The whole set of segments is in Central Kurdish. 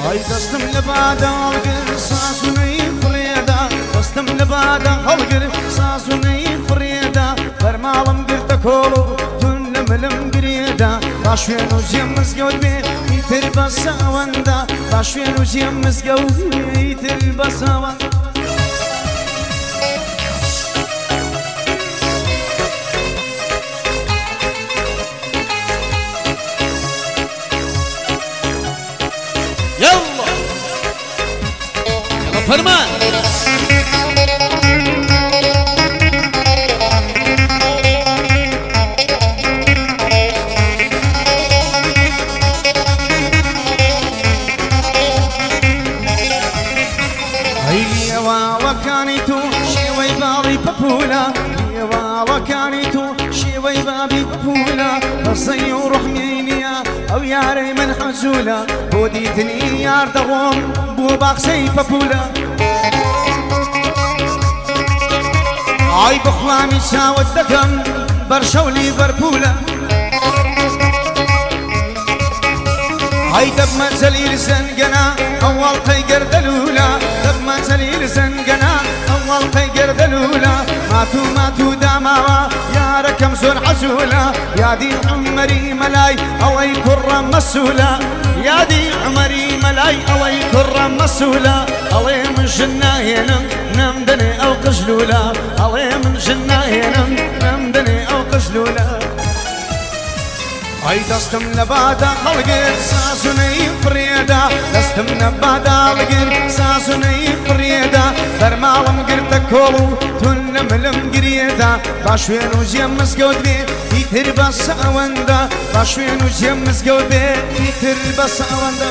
هاي دستم لبادا هالقر ساسوني فريدا دستم لبادا هالقر ساسوني فريدا فرمالم قرت كولو دون ملم قريدا باشوين وزيم مسقود بي يتر بساوندا باشوين وزيم مسقود بي يتر بساوندا يلا فرمان هيا وكانيتو شوي بابي بابولا هيا وكانيتو شوي بابي بابولا بصي وروح مينيا او ياري من حزولا بوديتني يار دوم بو باخسي بابولا عاي بخلامي ساوت دكم برشو ليفربولا هاي دب منزلي زنقنا اول قيقر دلولا دب منزلي زنقنا اول قيقر دلولا ماتو داماوا يا ركم زور حزولا يا دي عمري ملاي او اي كرة مسولا يا دي عمري ملاي او اي كرة مسولا اوي من جناهنا نمدني او قجلولا اوي من جناهنا نمدني او قجلولا هاي دستم نبادا خلقر ساسوني فريدا دستم نبادا لقر ساسوني فريدا برمالم قرت كولو تون ملم قريدا باشوين وزيم مسقود بي يتر بساوندا باشوين وزيم مسقود بي يتر بساوندا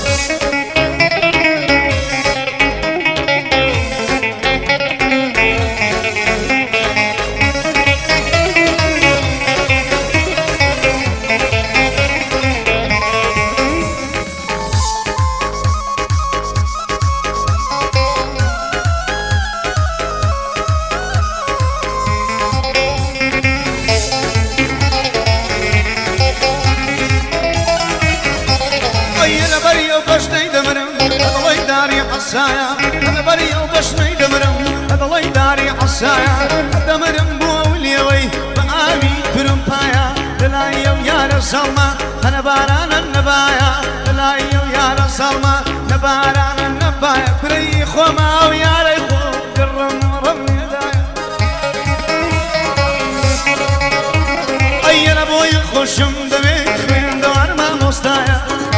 أنا بري وبشني دمرم هذا الله يداري عصايا دمرم بوليوي بآمي برمبايا دلايو يا رسالما أنا باران النبايا دلايو يا رسالما نباران النبايا بري خوما ويا ريخو قرم رمي دايا أي أنا بوي خوشم دمي خوين دوار ما مستايا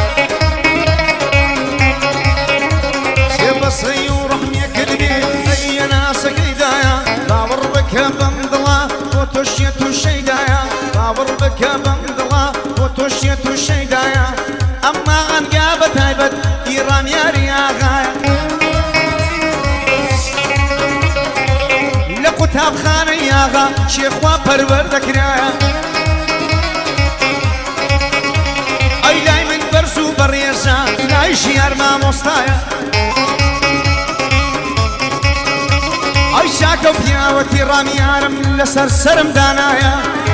بصي ورحمي كلبي اي ناسك هدايا بابر بك بمضلا وتشيت الشيدايا بابر بك بمضلا وتشيت الشيدايا اما انقابت هيبت ايران يا رياغايا لقتاب خان ياغا شيخ وبرور ذكرايا اي لاي من برسو بريسا لاي شيار ما مستايا اي شاكو بياوتي راميارم لسر سرم دانايا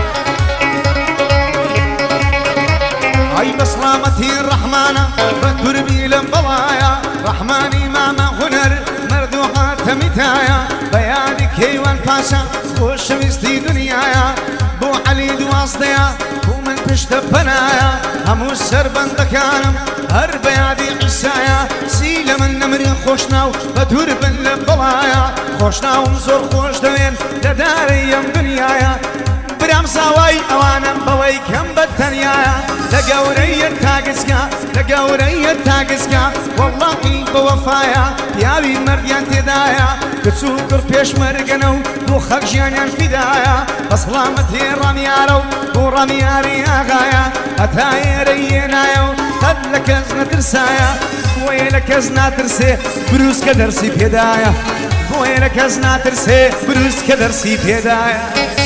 اي بسلامتي الرحمانة بدور بيلم بلايا رحماني ماما هنر مردوحة تمتايا بيادي كيوان باشا خوش مستي دنيايا بو علي دواصديا ومن پشت بنايا همو السر بندكانم هر بيادي عسايا سيل من نمري خوشناو بدور بن لبلايا خوشناو زور خوش دوين لداريم دنيايا برام ساواي اوانم بوي كم بتنيايا لقوري التاقسكا لقوري التاقسكا والله بوفايا ياوي مرديان تدايا كتسوكر بيش مرقنو بو خلق جيانيان فدايا بسلامتي راميارو بو رامياري اغايا اتايرينايو تدلك ازنا ترسايا ويلك ازنا ترسي بروس كدرسي بيدايا ويلك ازنا ترسي بروس كدرسي بيدايا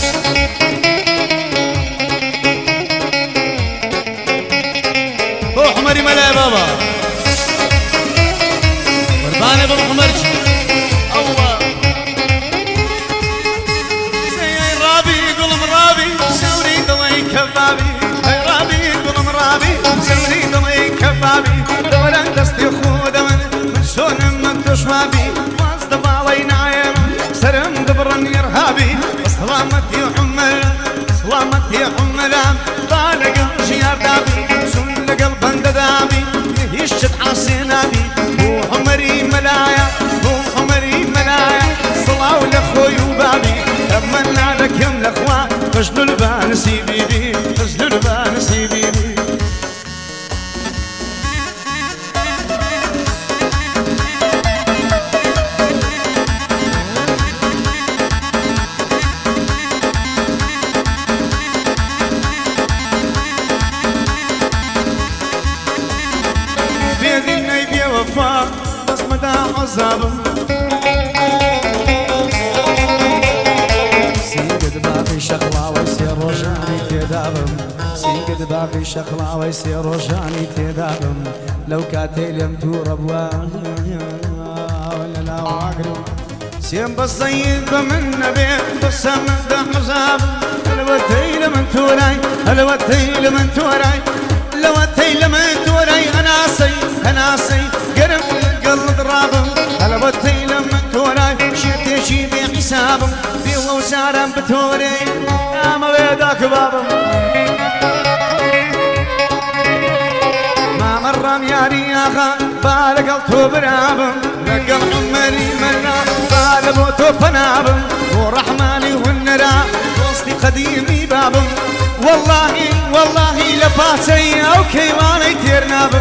بو حمري ملا يا بابا قرباني بو حمرجي الله زي رابي قلم رابي سوري ضوي كبابي رابي قلم رابي سوري ضوي كبابي دولان دستي شوابي مصطفى نايم سرم دبرن يرهابي سلامتي عمل سلامتي عملام طالق جيار دابي سن قلب دابي يشت عصينابي هو عمري ملايا هو عمري ملايا صلاة ولخوي وبابي أمنا لكم الأخوة فجلوا البانسي بيبي فجلوا البانسي بيبي بس مدى عذابم سيقد باقي شغلة ويصير رجاني تدابم سيقد باقي شغلة ويصير رجاني تدابم لو كاتلم تورب ولا لا واقرب سيم بصيد بمن نبي بس مدى عذابم هلوتي لمن توراي هلوتي لمن توراي لوتي لمن توراي أنا سي قرب القلب ضرابم هلوتي لمن توراي شيتي شيبي حسابم في وسارم بتوري يا ما بيدك بابم ما مر مياري يا خان بالقلتو برابم لقل عمري منا بالبوتو بنابم ورحماني والنرا وسطي قديمي بابم والله لباتي او كيواني تيرنابم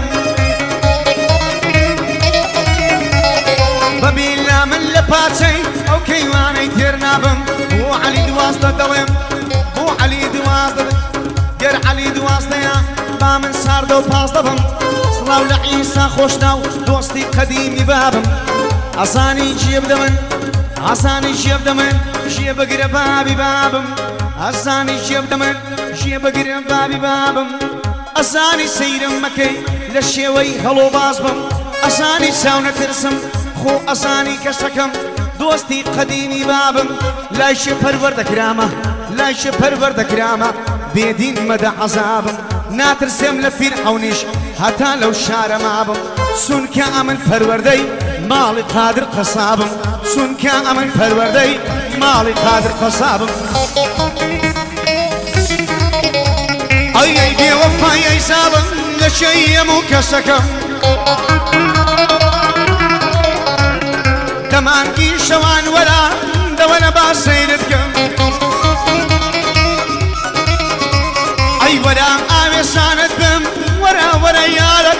ببيلا من لباتي او كيواني تيرنابم هو علي دواسطة دوام هو علي دواسطة قر علي دواسطة يا بامن ساردو باصطبم صلاو لعيسى خوشناو دوستي قديمي بابم عصاني جيب دمن عصاني جيب دمن جيب قرب بابي بابم عصاني جيب دمن جيب قرب بابي بابم عصاني سيرم مكي للشيوي هلو بازبم عصاني ساونة ترسم خو عصاني كشكم دوستي قديمي بابم لا يشبر ورد كرامة لا يشبر ورد كرامة بيدين مدى عذابم ناترسم لفين حونيش حتى لو شار مابم سن كامل پروردي مالي قادر قصابم سن كامل پروردي مالي قادر قصابم اي بي وفاي اي سالم لشي مكسكم كمان كي شوان ولا دولا باسينتكم اي ولا امي ساندكم ورا يالك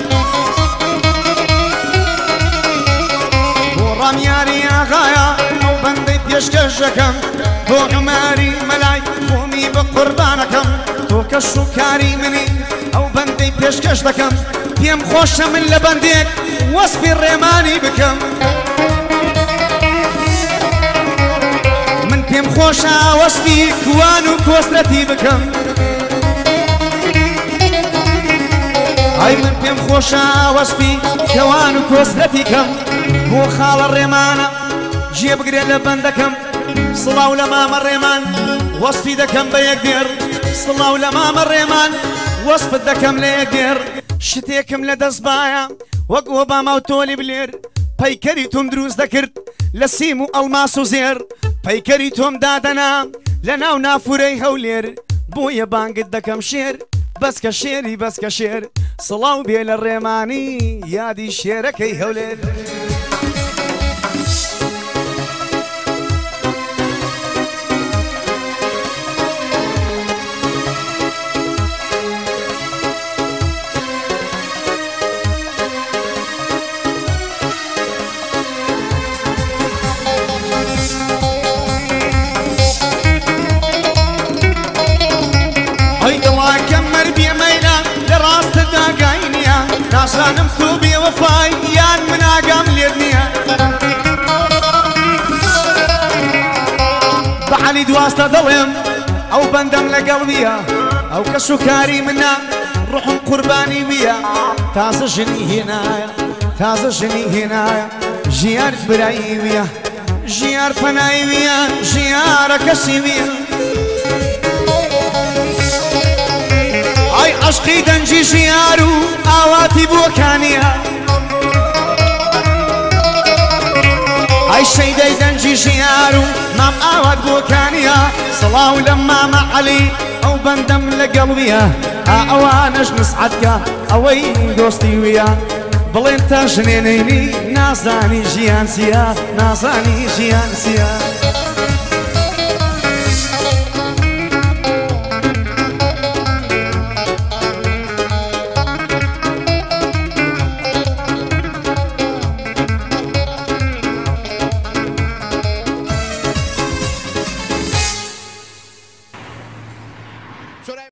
ورمياني يا غايا وبندي بيشكشكم هو عماري ملاي قومي بقربانكم تو كالسكاري مني او بندي بيشكشكم بيم خوش من لبنديك وصفي الريماني بكم من بيم خوشا وصفي كوانو كوسرتي بكم هاي من بيم خوشا وصفي كوانو كوسرتي كم هو خال الريمانة جيب قري لبندكم صلاو لمام الريمان وصفي دكم بيقدر صلاو لمام الريمان وصف دكم ليقدر شتيكم لدزبايا وقوبا موتولي بلير بيكريتم دروس دكرت لسيمو الماسو زير بيكريتم دادنا لناو نافوري هولير بويا بانقد دكم شير بس كشيري بس كشير صلاو بيل الريماني يادي شيركي هولير ناسانم تو بي وفاي يان من اقام ليدنيا بعلي دواسطة ظلم او بندم لقلبيا او كسكاري منا روح قرباني بيا تازجني هنايا تازجني هنايا جيار براي بيا جيار فناي بيا جيار كسي بيا اي عشقي دنجي جيارو اواتي بوكانيا مام ئاوات بۆکانیە سڵاو لە مامە عەلی ئەو بەندەم لە گەڵویە ئەوانەش نسعەتکە ئەوەی دۆستی ویە بڵێن تا ژنێنەینی نازانی ژیان چییە نازانی ژیان چییە